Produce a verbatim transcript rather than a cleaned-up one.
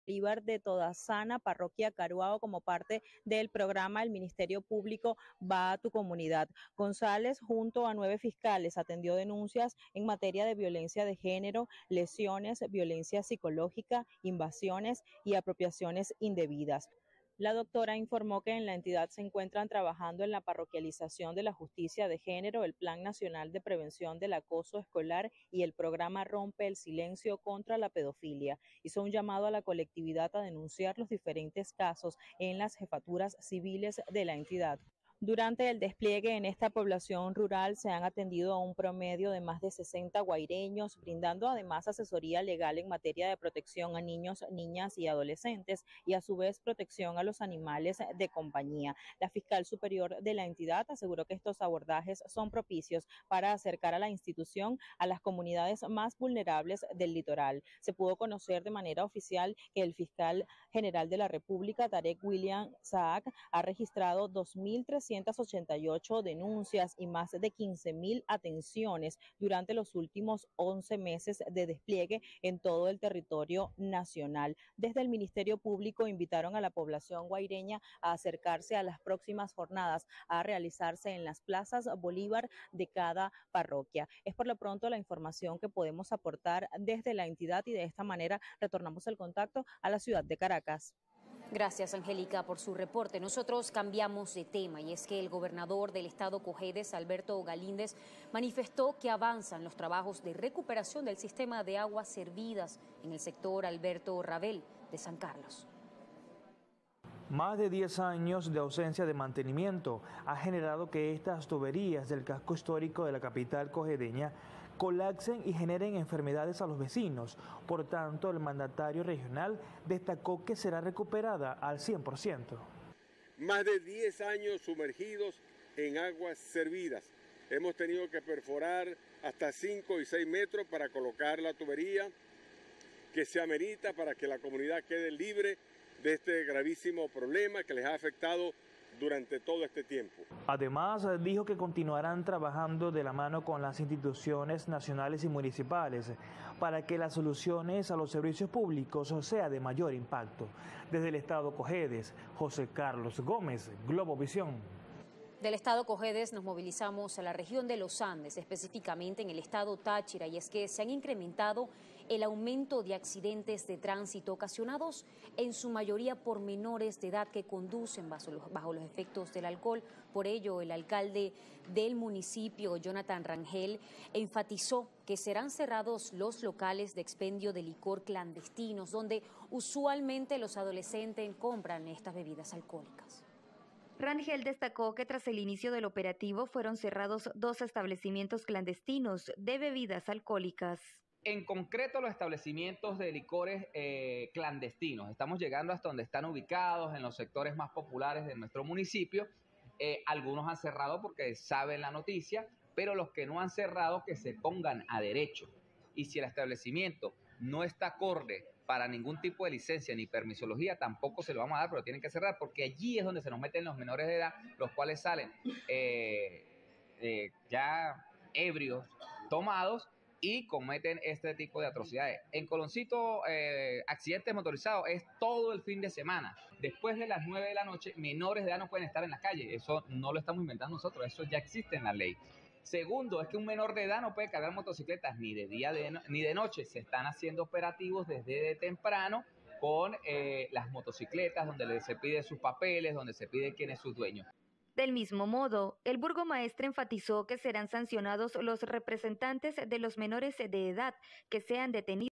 Bolívar de Todasana, parroquia Caruao, como parte del programa El Ministerio Público va a tu comunidad. González, junto a nueve fiscales, atendió denuncias en materia de violencia de género, lesiones, violencia psicológica, invasiones y apropiaciones indebidas. La doctora informó que en la entidad se encuentran trabajando en la parroquialización de la justicia de género, el Plan Nacional de Prevención del Acoso Escolar y el programa Rompe el Silencio contra la Pedofilia. Hizo un llamado a la colectividad a denunciar los diferentes casos en las jefaturas civiles de la entidad. Durante el despliegue en esta población rural se han atendido a un promedio de más de sesenta guaireños, brindando además asesoría legal en materia de protección a niños, niñas y adolescentes y a su vez protección a los animales de compañía. La fiscal superior de la entidad aseguró que estos abordajes son propicios para acercar a la institución a las comunidades más vulnerables del litoral. Se pudo conocer de manera oficial que el fiscal general de la República, Tarek William Saak, ha registrado dos mil trescientas ochenta y ocho denuncias y más de quince mil atenciones durante los últimos once meses de despliegue en todo el territorio nacional. Desde el Ministerio Público invitaron a la población guaireña a acercarse a las próximas jornadas a realizarse en las plazas Bolívar de cada parroquia. Es por lo pronto la información que podemos aportar desde la entidad y de esta manera retornamos el contacto a la ciudad de Caracas. Gracias, Angélica, por su reporte. Nosotros cambiamos de tema y es que el gobernador del estado Cojedes, Alberto Galíndez, manifestó que avanzan los trabajos de recuperación del sistema de aguas servidas en el sector Alberto Rabel de San Carlos. Más de diez años de ausencia de mantenimiento ha generado que estas tuberías del casco histórico de la capital cojedeña colapsen y generen enfermedades a los vecinos. Por tanto, el mandatario regional destacó que será recuperada al cien por ciento. Más de diez años sumergidos en aguas servidas. Hemos tenido que perforar hasta cinco y seis metros para colocar la tubería que se amerita para que la comunidad quede libre de este gravísimo problema que les ha afectado durante todo este tiempo. Además, dijo que continuarán trabajando de la mano con las instituciones nacionales y municipales para que las soluciones a los servicios públicos sean de mayor impacto. Desde el estado Cojedes, José Carlos Gómez, Globovisión. Del estado Cojedes nos movilizamos a la región de los Andes, específicamente en el estado Táchira, y es que se han incrementado el aumento de accidentes de tránsito ocasionados en su mayoría por menores de edad que conducen bajo los, bajo los efectos del alcohol. Por ello, el alcalde del municipio, Jonathan Rangel, enfatizó que serán cerrados los locales de expendio de licor clandestinos, donde usualmente los adolescentes compran estas bebidas alcohólicas. Rangel destacó que tras el inicio del operativo fueron cerrados dos establecimientos clandestinos de bebidas alcohólicas. En concreto, los establecimientos de licores eh, clandestinos. Estamos llegando hasta donde están ubicados, en los sectores más populares de nuestro municipio. Eh, algunos han cerrado porque saben la noticia, pero los que no han cerrado, que se pongan a derecho. Y si el establecimiento no está acorde para ningún tipo de licencia ni permisología, tampoco se lo vamos a dar, pero tienen que cerrar, porque allí es donde se nos meten los menores de edad, los cuales salen eh, eh, ya ebrios, tomados, y cometen este tipo de atrocidades. En Coloncito, eh, accidentes motorizados es todo el fin de semana. Después de las nueve de la noche, menores de edad no pueden estar en la calle. Eso no lo estamos inventando nosotros, eso ya existe en la ley. Segundo, es que un menor de edad no puede cargar motocicletas ni de día de no, ni de noche. Se están haciendo operativos desde temprano con eh, las motocicletas, donde se pide sus papeles, donde se pide quién es su dueño. Del mismo modo, el burgomaestre enfatizó que serán sancionados los representantes de los menores de edad que sean detenidos